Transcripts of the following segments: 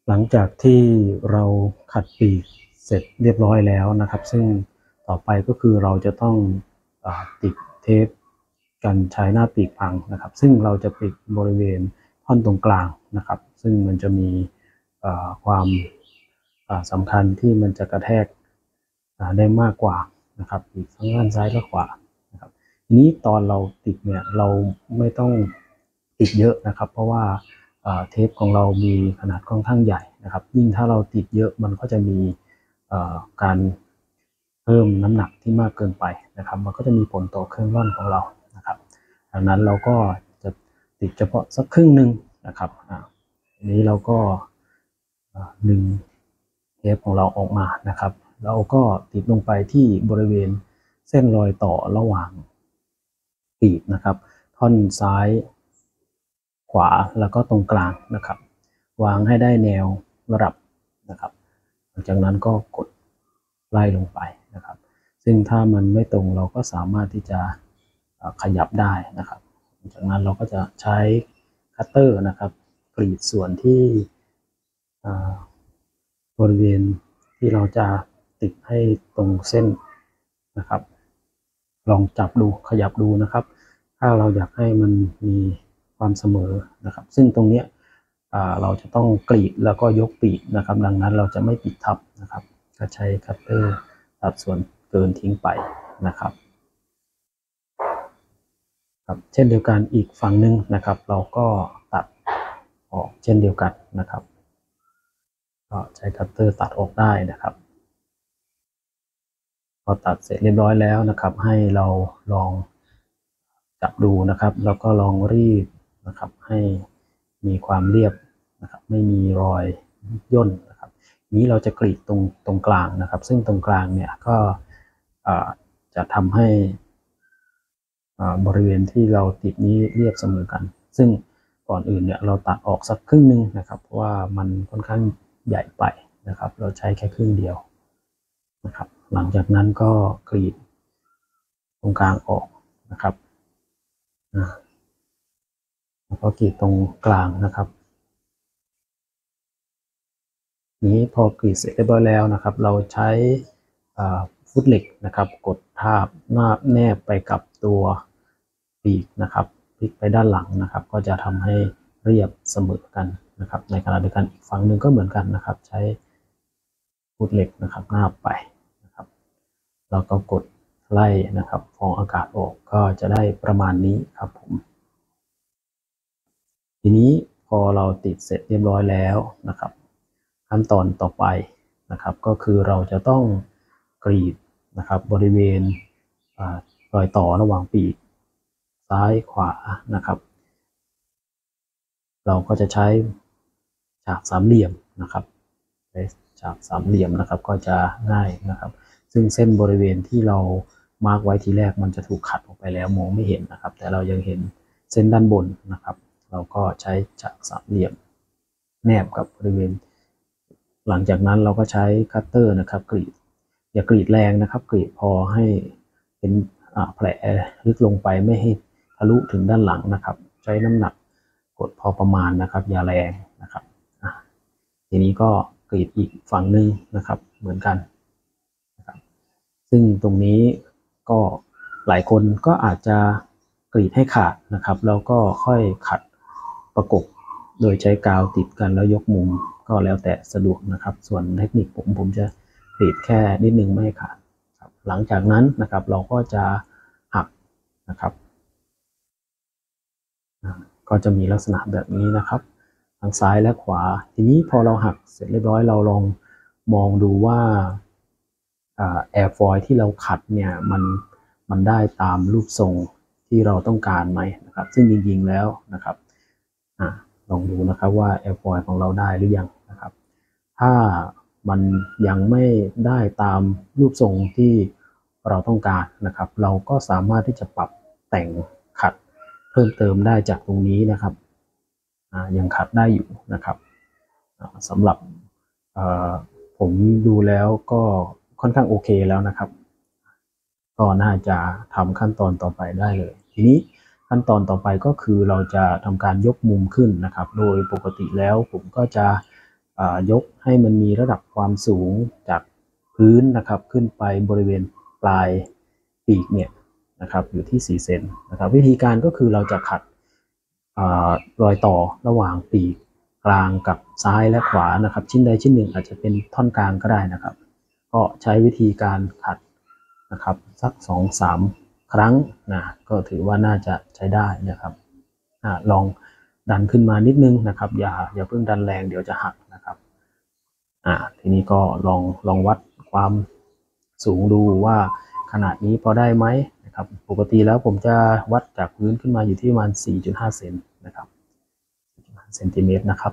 หลังจากที่เราขัดปีกเสร็จเรียบร้อยแล้วนะครับซึ่งต่อไปก็คือเราจะต้องติดเทปกันชายหน้าปีกพังนะครับซึ่งเราจะปิดบริเวณท่อนตรงกลางนะครับซึ่งมันจะมีความสำคัญที่มันจะกระแทกได้มากกว่านะครับอีกทั้งด้านซ้ายและขวานะครับทีนี้ตอนเราติดเนี่ยเราไม่ต้องติดเยอะนะครับเพราะว่าเทปของเรามีขนาดค่อนข้างใหญ่นะครับยิ่งถ้าเราติดเยอะมันก็จะมีการเพิ่มน้ำหนักที่มากเกินไปนะครับมันก็จะมีผลต่อเครื่องร่อนของเรานะครับดังนั้นเราก็จะติดเฉพาะสักครึ่งหนึ่งนะครับอันนี้เราก็ดึงเทปของเราออกมานะครับเราก็ติดลงไปที่บริเวณเส้นรอยต่อระหว่างปีกนะครับท่อนซ้ายขวาแล้วก็ตรงกลางนะครับวางให้ได้แนวระดับนะครับหลังจากนั้นก็กดไล่ลงไปนะครับซึ่งถ้ามันไม่ตรงเราก็สามารถที่จะขยับได้นะครับหลังจากนั้นเราก็จะใช้คัตเตอร์นะครับกรีดส่วนที่บริเวณที่เราจะติดให้ตรงเส้นนะครับลองจับดูขยับดูนะครับถ้าเราอยากให้มันมีความเสมอนะครับซึ่งตรงนี้เราจะต้องกรีดแล้วก็ยกปีกนะครับดังนั้นเราจะไม่ปิดทับนะครับก็ใช้คัตเตอร์ตัดส่วนเกินทิ้งไปนะครับเช่นเดียวกันอีกฝั่งหนึ่งนะครับเราก็ตัดออกเช่นเดียวกันนะครับก็ใช้คัตเตอร์ตัดออกได้นะครับพอตัดเสร็จเรียบร้อยแล้วนะครับให้เราลองจับดูนะครับแล้วก็ลองรีดนะครับให้มีความเรียบนะครับไม่มีรอยย่นนะครับนี้เราจะกรีดตรงกลางนะครับซึ่งตรงกลางเนี่ยก็จะทำให้บริเวณที่เราติดนี้เรียบเสมอกันซึ่งก่อนอื่นเนี่ยเราตัดออกสักครึ่งนึงนะครับเพราะว่ามันค่อนข้างใหญ่ไปนะครับเราใช้แค่ครึ่งเดียวนะครับหลังจากนั้นก็กรีดตรงกลางออกนะครับแล้วก็กรีดตรงกลางนะครับนี้พอกรีดเสร็จเรียบร้อยแล้วนะครับเราใช้ฟุตเหล็กนะครับกดทาบแนบไปกับตัวปีกนะครับพลิกไปด้านหลังนะครับก็จะทำให้เรียบเสมอกันนะครับในขณะเดียวกันอีกฝั่งหนึ่งก็เหมือนกันนะครับใช้ฟุตเหล็กนะครับนาบไปนะครับแล้วก็กดไล่นะครับฟองอากาศออกก็จะได้ประมาณนี้ครับผมทีนี้พอเราติดเสร็จเรียบร้อยแล้วนะครับขั้นตอนต่อไปนะครับก็คือเราจะต้องกรีดนะครับบริเวณรอยต่อระหว่างปีกซ้ายขวานะครับเราก็จะใช้ฉากสามเหลี่ยมนะครับฉากสามเหลี่ยมนะครับก็จะง่ายนะครับซึ่งเส้นบริเวณที่เรามาร์กไว้ทีแรกมันจะถูกขัดออกไปแล้วมองไม่เห็นนะครับแต่เรายังเห็นเส้นด้านบนนะครับเราก็ใช้ฉากสามเหลี่ยมแนบกับบริเวณหลังจากนั้นเราก็ใช้คัตเตอร์นะครับกรีดอย่ากรีดแรงนะครับกรีดพอให้เป็นแผลลึกลงไปไม่ให้ทะลุถึงด้านหลังนะครับใช้น้ำหนักกดพอประมาณนะครับอย่าแรงนะครับทีนี้ก็กรีดอีกฝั่งหนึ่งนะครับเหมือนกันนะครับซึ่งตรงนี้ก็หลายคนก็อาจจะกรีดให้ขาดนะครับแล้วก็ค่อยขัดประกบโดยใช้กาวติดกันแล้วยกมุมก็แล้วแต่สะดวกนะครับส่วนเทคนิคผมจะกรีดแค่นิดนึงไม่ให้ขาดครับหลังจากนั้นนะครับเราก็จะหักนะครับก็จะมีลักษณะแบบนี้นะครับทางซ้ายและขวาทีนี้พอเราหักเสร็จเรียบร้อยเราลองมองดูว่าแอร์ฟอยล์ที่เราขัดเนี่ยมันได้ตามรูปทรงที่เราต้องการไหมนะครับซึ่งจริงๆแล้วนะครับลองดูนะครับว่าแอร์ฟอยล์ของเราได้หรือยังนะครับถ้ามันยังไม่ได้ตามรูปทรงที่เราต้องการนะครับเราก็สามารถที่จะปรับแต่งขัดเพิ่มเติมได้จากตรงนี้นะครับยังขัดได้อยู่นะครับสำหรับผมดูแล้วก็ค่อนข้างโอเคแล้วนะครับก็น่าจะทำขั้นตอนต่อไปได้เลยทีนี้ขั้นตอนต่อไปก็คือเราจะทำการยกมุมขึ้นนะครับโดยปกติแล้วผมก็จะยกให้มันมีระดับความสูงจากพื้นนะครับขึ้นไปบริเวณปลายปีกเนี่ยนะครับอยู่ที่4 เซนนะครับวิธีการก็คือเราจะขัดรอยต่อระหว่างปีกกลางกับซ้ายและขวานะครับชิ้นใดชิ้นหนึ่งอาจจะเป็นท่อนกลางก็ได้นะครับก็ใช้วิธีการขัดนะครับสัก 2-3 ครั้งนะก็ถือว่าน่าจะใช้ได้นะครับลองดันขึ้นมานิดนึงนะครับอย่าเพิ่งดันแรงเดี๋ยวจะหักนะครับทีนี้ก็ลองวัดความสูงดูว่าขนาดนี้พอได้ไหมนะครับปกติแล้วผมจะวัดจากพื้นขึ้นมาอยู่ที่ประมาณ 4.5 เซนนะครับ 4.5 เซนติเมตรนะครับ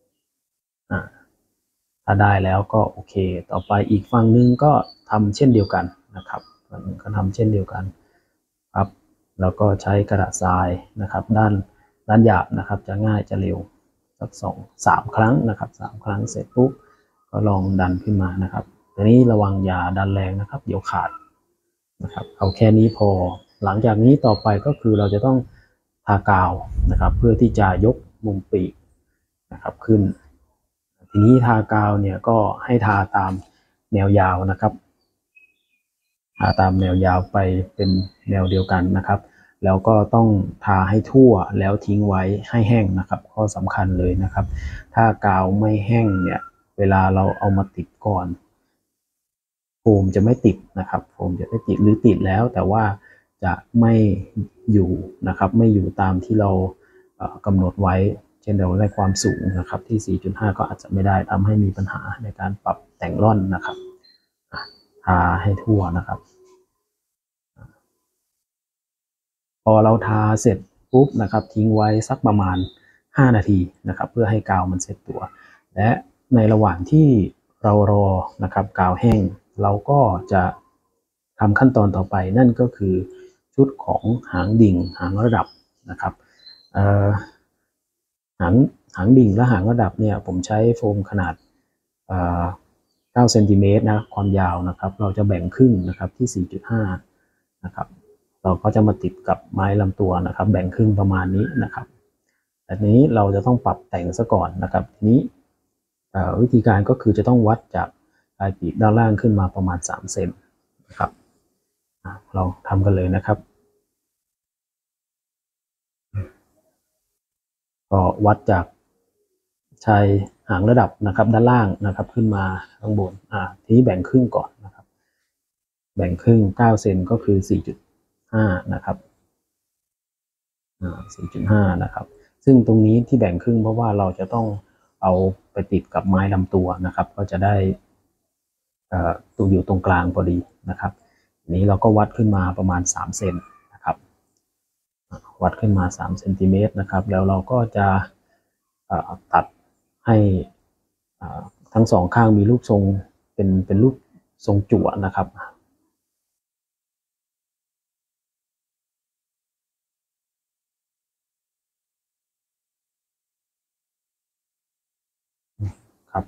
ถ้าได้แล้วก็โอเคต่อไปอีกฝั่งนึงก็ทำเช่นเดียวกันนะครับฝั่งนึงก็ทำเช่นเดียวกันครับแล้วก็ใช้กระดาษทรายนะครับด้านหยาบนะครับจะง่ายจะเร็วสัก2-3 ครั้งนะครับ3 ครั้งเสร็จปุ๊บก็ลองดันขึ้นมานะครับทีนี้ระวังอย่าดันแรงนะครับเดี๋ยวขาดนะครับเอาแค่นี้พอหลังจากนี้ต่อไปก็คือเราจะต้องทากาวนะครับเพื่อที่จะยกมุมปีกนะครับขึ้นทีนี้ทากาวเนี่ยก็ให้ทาตามแนวยาวนะครับทาตามแนวยาวไปเป็นแนวเดียวกันนะครับแล้วก็ต้องทาให้ทั่วแล้วทิ้งไว้ให้แห้งนะครับข้อสำคัญเลยนะครับถ้ากาวไม่แห้งเนี่ยเวลาเราเอามาติดก่อนโฟมจะไม่ติดนะครับโฟมจะไม่ติดหรือติดแล้วแต่ว่าจะไม่อยู่นะครับไม่อยู่ตามที่เรากำหนดไว้เช่นเราได้ความสูงนะครับที่ 4.5 ก็อาจจะไม่ได้ทำให้มีปัญหาในการปรับแต่งร่อนนะครับทาให้ทั่วนะครับพอเราทาเสร็จปุ๊บนะครับทิ้งไว้สักประมาณ5 นาทีนะครับเพื่อให้กาวมันเซ็ตตัวและในระหว่างที่เรารอนะครับกาวแห้งเราก็จะทำขั้นตอนต่อไปนั่นก็คือชุดของหางดิ่งหางระดับนะครับหางดิ่งและหางระดับเนี่ยผมใช้โฟมขนาด9 เซนติเมตรนะความยาวนะครับเราจะแบ่งครึ่งนะครับที่ 4.5 นะครับเราก็จะมาติดกับไม้ลำตัวนะครับแบ่งครึ่งประมาณนี้นะครับแต่นี้เราจะต้องปรับแต่งซะก่อนนะครับทีนี้วิธีการก็คือจะต้องวัดจากปลายปีกด้านล่างขึ้นมาประมาณ3 เซนนะครับเราทำกันเลยนะครับก็วัดจากชายหางระดับนะครับด้านล่างนะครับขึ้นมาข้างบนทีนี้แบ่งครึ่งก่อนนะครับแบ่งครึ่ง9 เซนก็คือ 4.5 นะครับ4.5 นะครับซึ่งตรงนี้ที่แบ่งครึ่งเพราะว่าเราจะต้องเอาไปติดกับไม้ลำตัวนะครับก็จะได้ตัวอยู่ตรงกลางพอดีนะครับนี้เราก็วัดขึ้นมาประมาณ3 เซนนะครับวัดขึ้นมา3 เซนติเมตรนะครับแล้วเราก็จะตัดให้ทั้ง2 ข้างมีรูปทรงเป็นรูปทรงจั่วนะครับครับ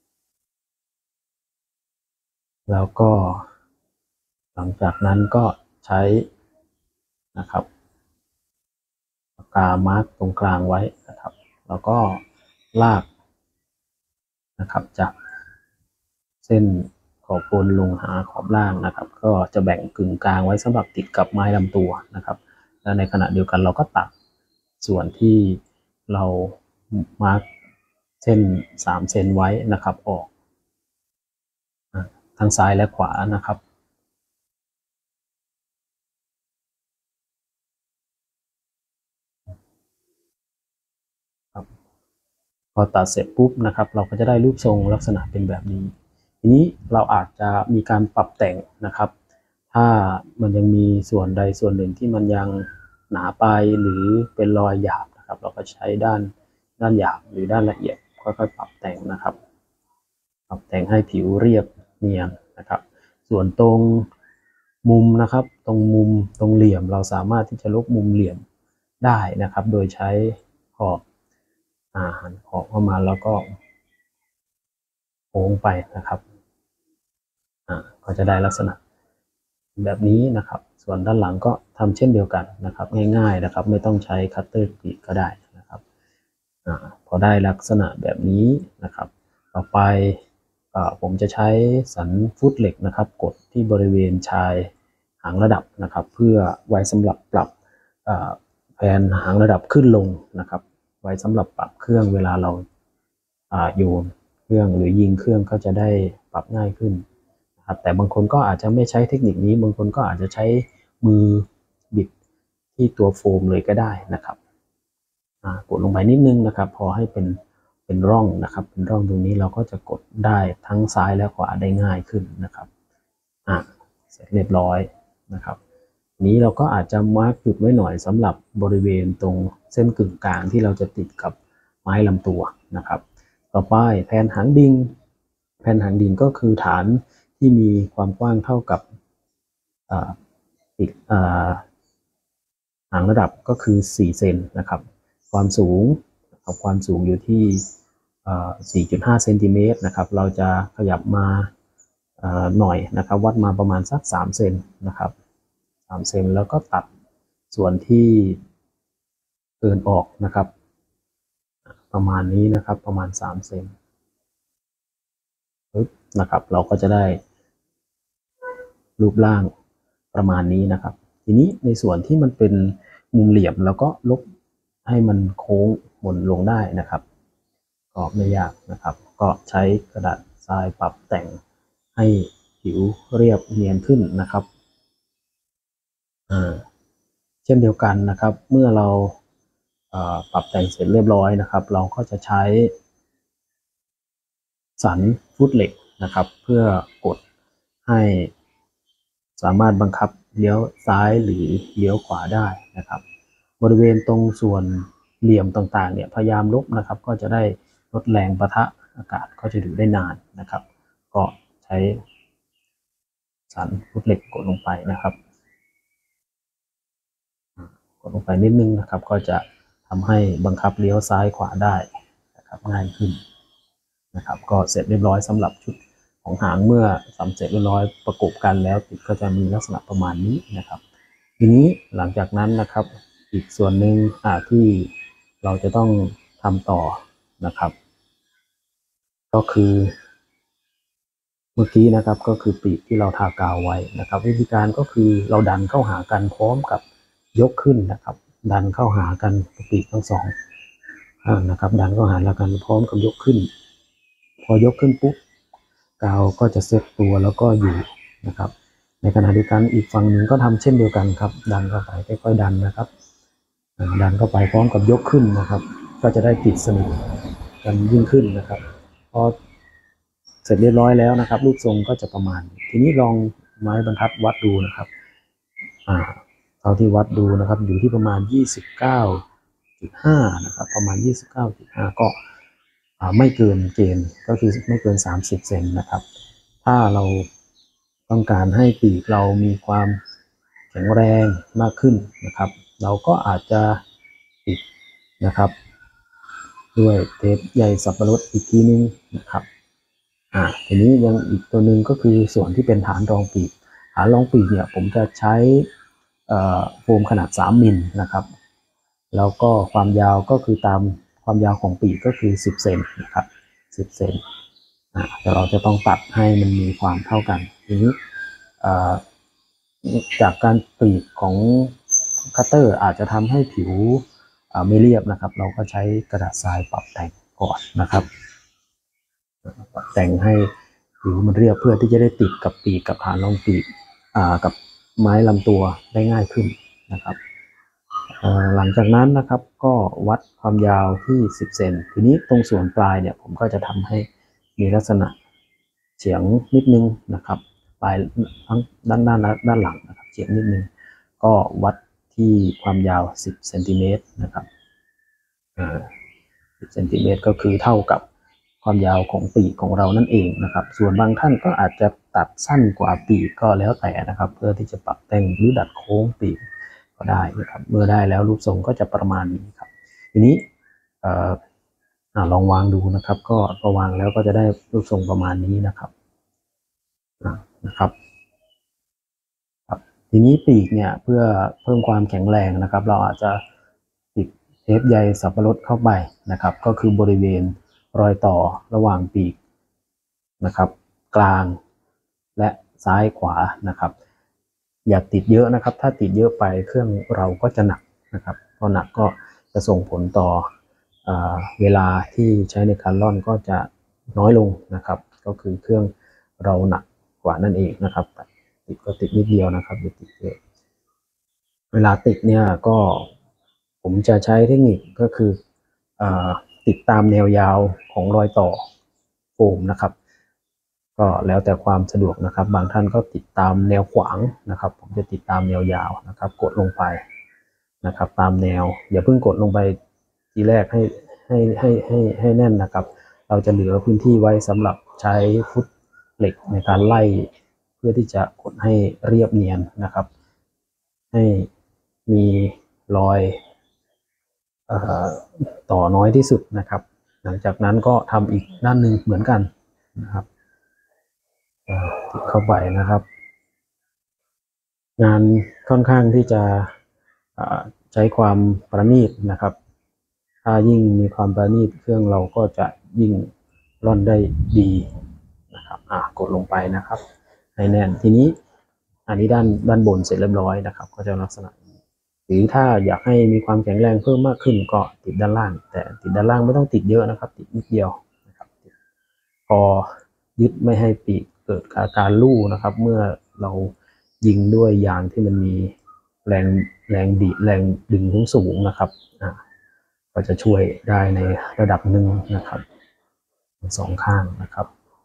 แล้วก็หลังจากนั้นก็ใช้นะครับปากกามาร์กตรงกลางไว้นะครับแล้วก็ลากนะครับจากเส้นขอบบนลงหาขอบล่างนะครับก็จะแบ่งกึ่งกลางไว้สำหรับติดกับไม้ลำตัวนะครับและในขณะเดียวกันเราก็ตัดส่วนที่เรามาร์กเส้น3 เซนไว้นะครับออกทั้งซ้ายและขวานะครับพอตัดเสร็จปุ๊บนะครับเราก็จะได้รูปทรงลักษณะเป็นแบบนี้ทีนี้เราอาจจะมีการปรับแต่งนะครับถ้ามันยังมีส่วนใดส่วนหนึ่งที่มันยังหนาไปหรือเป็นรอยหยาบนะครับเราก็ใช้ด้านหยาบหรือด้านละเอียดค่อยๆปรับแต่งนะครับปรับแต่งให้ผิวเรียบเนียนนะครับส่วนตรงมุมนะครับตรงมุมตรงเหลี่ยมเราสามารถที่จะลบมุมเหลี่ยมได้นะครับโดยใช้ขอบหันขอบเข้ามาแล้วก็โค้งไปนะครับก็จะได้ลักษณะแบบนี้นะครับส่วนด้านหลังก็ทำเช่นเดียวกันนะครับง่ายๆนะครับไม่ต้องใช้คัตเตอร์กรีดก็ได้นะครับพอได้ลักษณะแบบนี้นะครับต่อไปผมจะใช้สันฟุตเหล็กนะครับกดที่บริเวณชายหางระดับนะครับเพื่อไว้สำหรับปรับแผนหางระดับขึ้นลงนะครับไว้สำหรับปรับเครื่องเวลาเราโยนเครื่องหรือยิงเครื่องก็จะได้ปรับง่ายขึ้นนะครับแต่บางคนก็อาจจะไม่ใช้เทคนิคนี้บางคนก็อาจจะใช้มือบิดที่ตัวโฟมเลยก็ได้นะครับกดลงไปนิดนึงนะครับพอให้เป็นร่องนะครับเป็นร่องตรงนี้เราก็จะกดได้ทั้งซ้ายและขวาได้ง่ายขึ้นนะครับเสร็จเรียบร้อยนะครับนี้เราก็อาจจะมาร์กจุดไว้หน่อยสำหรับบริเวณตรงเส้นกึ่งกลางที่เราจะติดกับไม้ลำตัวนะครับต่อไปแผ่นหางดิ่งแผ่นหางดิ่งก็คือฐานที่มีความกว้างเท่ากับหางระดับก็คือ4เซนนะครับความสูงอยู่ที่4.5 เซนติเมตรนะครับเราจะขยับมาหน่อยนะครับวัดมาประมาณสัก3เซนนะครับ3เซนแล้วก็ตัดส่วนที่เกินออกนะครับประมาณนี้นะครับประมาณ3เซนนะครับเราก็จะได้รูปร่างประมาณนี้นะครับทีนี้ในส่วนที่มันเป็นมุมเหลี่ยมแล้วก็ลบให้มันโค้งหมุนลงได้นะครับก็ไม่ยากนะครับก็ใช้กระดาษทรายปรับแต่งให้ผิวเรียบเนียนขึ้นนะครับเช่นเดียวกันนะครับเมื่อเราปรับแต่งเสร็จเรียบร้อยนะครับเราก็จะใช้สันฟุตเหล็กนะครับเพื่อกดให้สามารถบังคับเลี้ยวซ้ายหรือเลี้ยวขวาได้นะครับบริเวณตรงส่วนเหลี่ยมต่างๆเนี่ยพยายามลบนะครับก็จะได้ลดแรงปะทะอากาศก็จะอยู่ได้นานนะครับก็ใช้สันฟุตเหล็กกดลงไปนะครับกดลงไปนิดนึงนะครับก็จะทำให้บังคับเลี้ยวซ้ายขวาได้นะครับง่ายขึ้นนะครับก็เสร็จเรียบร้อยสำหรับชุดของหางเมื่อสำเร็จเรียบร้อยประกบกันแล้วติดก็จะมีลักษณะประมาณนี้นะครับทีนี้หลังจากนั้นนะครับอีกส่วนหนึ่งที่เราจะต้องทำต่อนะครับก็คือเมื่อกี้นะครับก็คือปีกที่เราทากาวไว้นะครับวิธีการก็คือเราดันเข้าหากันพร้อมกับยกขึ้นนะครับดันเข้าหากันปีกทั้งสองนะครับดันเข้าหากันพร้อมกับยกขึ้นพอยกขึ้นปุ๊บกาวก็จะเซตตัวแล้วก็อยู่นะครับในขณะเดียวกันอีกฝั่งหนึ่งก็ทำเช่นเดียวกันครับดันเข้าไปค่อยๆดันนะครับดันเข้าไปพร้อมกับยกขึ้นนะครับก็จะได้ติดสนิทกันยิ่งขึ้นนะครับพอเสร็จเรียบร้อยแล้วนะครับรูปทรงก็จะประมาณทีนี้ลองไม้บรรทัดวัดดูนะครับเท่าที่วัดดูนะครับอยู่ที่ประมาณ 29.5 นะครับประมาณ 29.5 ก็ไม่เกินเกณฑ์ก็คือไม่เกิน30 เซนนะครับถ้าเราต้องการให้ปีกเรามีความแข็งแรงมากขึ้นนะครับเราก็อาจจะติดนะครับด้วยเทปใยสับปะรดอีกทีนึงนะครับทีนี้ยังอีกตัวหนึ่งก็คือส่วนที่เป็นฐานรองปีกเนี่ยผมจะใช้โฟมขนาด3 มิลนะครับแล้วก็ความยาวก็คือตามความยาวของปีกก็คือ10 เซนนะครับ10 เซนแต่เราจะต้องตัดให้มันมีความเท่ากันทีนี้จากการกรีดของคัตเตอร์อาจจะทำให้ผิวไม่เรียบนะครับเราก็ใช้กระดาษทรายปรับแต่งก่อนนะครับปรับแต่งให้ผิวมันเรียบเพื่อที่จะได้ติดกับปีกกับฐานรองปีกกับไม้ลำตัวได้ง่ายขึ้นนะครับหลังจากนั้นนะครับก็วัดความยาวที่10 เซนทีนี้ตรงส่วนปลายเนี่ยผมก็จะทำให้มีลักษณะเฉียงนิดนึงนะครับปลายทั้งด้านหลังนะครับเฉียงนิดนึงก็วัดที่ความยาว10 เซนติเมตรนะครับ10 เซนติเมตรก็คือเท่ากับความยาวของปีกของเรานั่นเองนะครับส่วนบางท่านก็อาจจะตัดสั้นกว่าปีกก็แล้วแต่นะครับเพื่อที่จะปรับแต่งหรือดัดโค้งปีกก็ได้นะครับเมื่อได้แล้วรูปทรงก็จะประมาณนี้ครับทีนี้ลองวางดูนะครับก็พอวางแล้วก็จะได้รูปทรงประมาณนี้นะครับทีนี้ปีกเนี่ยเพื่อเพิ่มความแข็งแรงนะครับเราอาจจะติดเทปใยสับปะรดเข้าไปนะครับก็คือบริเวณรอยต่อระหว่างปีกนะครับกลางและซ้ายขวานะครับอย่าติดเยอะนะครับถ้าติดเยอะไปเครื่องเราก็จะหนักนะครับพอหนักก็จะส่งผลต่อเวลาที่ใช้ในการล่อนก็จะน้อยลงนะครับก็คือเครื่องเราหนักกว่านั่นเองนะครับติดก็ติดนิดเดียวนะครับอย่าติดเยอะเวลาติดเนี่ยก็ผมจะใช้เทคนิคก็คือติดตามแนวยาวของรอยต่อโฟมนะครับก็แล้วแต่ความสะดวกนะครับบางท่านก็ติดตามแนวขวางนะครับผมจะติดตามแนวยาวนะครับกดลงไปนะครับตามแนวอย่าเพิ่งกดลงไปทีแรกให้แน่นนะครับเราจะเหลือพื้นที่ไว้สำหรับใช้ฟุตเหล็กในการไล่เพื่อที่จะกดให้เรียบเนียนนะครับให้มีรอยต่อน้อยที่สุดนะครับหลังจากนั้นก็ทำอีกด้านหนึ่งเหมือนกันนะครับติดเข้าไปนะครับงานค่อนข้างที่จะใช้ความประณีตนะครับถ้ายิ่งมีความประณีตเครื่องเราก็จะยิ่งร่อนได้ดีนะครับกดลงไปนะครับให้แน่นทีนี้อันนี้ด้านบนเสร็จเรียบร้อยนะครับก็จะลักษณะหรือถ้าอยากให้มีความแข็งแรงเพิ่มมากขึ้นก็ติดด้านล่างแต่ติดด้านล่างไม่ต้องติดเยอะนะครับติดนิดเดียวนะครับพอยึดไม่ให้ปีกเกิดอาการลู่นะครับเมื่อเรายิงด้วยยางที่มันมีแรงดีดแรงดึงสูงนะครับก็จะช่วยได้ในระดับหนึ่งนะครับสองข้างนะครับ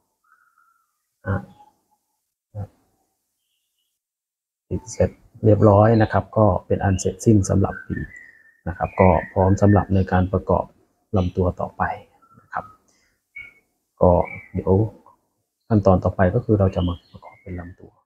ติดเสร็จเรียบร้อยนะครับก็เป็นอันเสร็จสิ้นสำหรับปีกนะครับก็พร้อมสำหรับในการประกอบลำตัวต่อไปนะครับก็เดี๋ยวขั้นตอนต่อไปก็คือเราจะมาประกอบเป็นลำตัว